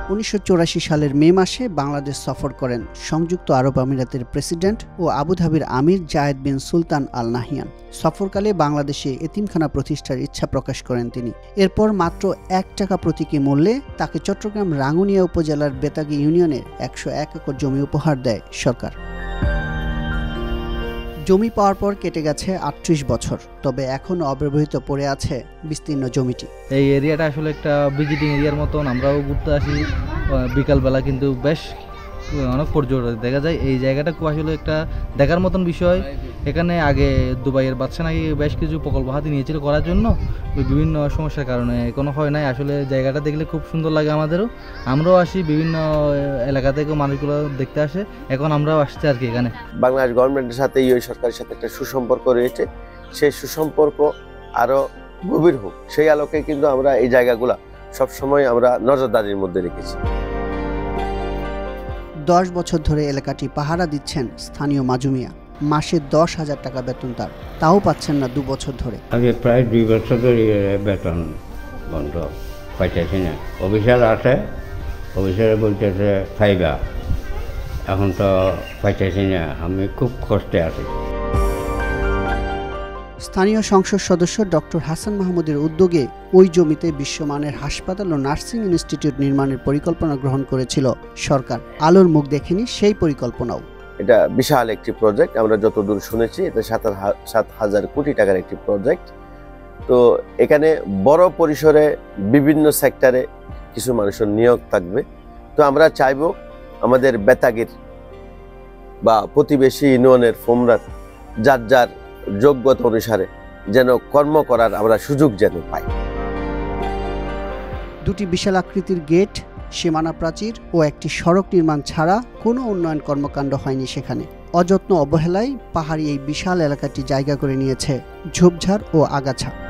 1984 সালের মে মাসে বাংলাদেশ সফর করেন সংযুক্ত আরব আমিরাতের প্রেসিডেন্ট ও আবুধাবির আমির জায়েদ বিন সুলতান আল নাহিয়ান। সফরকালে বাংলাদেশে এতিমখানা প্রতিষ্ঠার ইচ্ছা প্রকাশ করেন তিনি। এরপর মাত্র 1 টাকা প্রতীকী মূল্যে তাকে চট্টগ্রাম রাঙ্গুনিয়া উপজেলার বেতাগী ইউনিয়নের 101 একর জমি উপহার দেয় সরকার। জমি পাওয়ার পর কেটে গেছে 38 বছর, তবে এখনো অব্যবহৃত পড়ে আছে বিস্তীর্ণ জমিটি। এই এরিয়াটা আসলে একটা ভিজিটিং এরিয়ার মতন, আমরাও ঘুরতে আসি বিকালবেলা, কিন্তু বেশ অনেক পর্যটক দেখা যায়। এই জায়গাটা খুব আসলে একটা দেখার মতন বিষয়। এখানে আগে দুবাইয়ের বাদশা নাকি বেশ কিছু প্রকল্প হাতে নিয়েছিল করার জন্য, বিভিন্ন সমস্যার কারণে এখনো হয় নাই। আসলে জায়গাটা দেখলে খুব সুন্দর লাগে আমাদেরও, আমরাও আসি, বিভিন্ন এলাকা থেকে মানুষগুলো দেখতে আসে। এখন আমরাও আসছি আর কি। এখানে বাংলাদেশ গভর্নমেন্টের সাথে ইউএই সরকারের সাথে একটা সুসম্পর্ক রয়েছে, সেই সুসম্পর্ক আরো গভীর হোক সেই আলোকে কিন্তু আমরা এই জায়গাগুলা সবসময় আমরা নজরদারির মধ্যে রেখেছি। 10 বছর ধরে এলাকাটি পাহারা দিচ্ছেন স্থানীয় মাজুমিয়া। মাসে 10,000 টাকা বেতন তার, তাও পাচ্ছেন না 2 বছর ধরে। আগে প্রায় 2 বছর ধরে বেতন বন্ধ পাইতেছি না। অফিসার আছে, অফিসারে বলতেছে ফাইবা, এখন তো পাইতেছি না। আমি খুব কষ্টে আছি। স্থানীয় সংসদ সদস্য ডক্টর হাসান মাহমুদের উদ্যোগে ওই জমিতে বিশ্বমানের হাসপাতাল ও নার্সিং ইনস্টিটিউট নির্মাণের পরিকল্পনা গ্রহণ করেছিল সরকার। আলোর মুখ দেখেনি সেই পরিকল্পনাও। এটা বিশাল একটি প্রজেক্ট, আমরা যতদূর শুনেছি এটা 7,000 কোটি টাকার একটি প্রজেক্ট। তো এখানে বড় পরিসরে বিভিন্ন সেক্টরে কিছু মানুষের নিয়োগ থাকবে। তো আমরা চাইব আমাদের বেতাগীর বা প্রতিবেশী ইউনিয়নের ফোমরার যার যার যোগ্যতা অনুসারে যেন কর্ম করার আমরা সুযোগ যেন পাই। 2টি বিশাল আকৃতির গেট, সীমানা প্রাচীর ও একটি সড়ক নির্মাণ ছাড়া কোনো উন্নয়ন কর্মকাণ্ড হয়নি সেখানে। অযত্ন অবহেলায় পাহাড়ি এই বিশাল এলাকাটি জায়গা করে নিয়েছে ঝোপঝাড় ও আগাছা।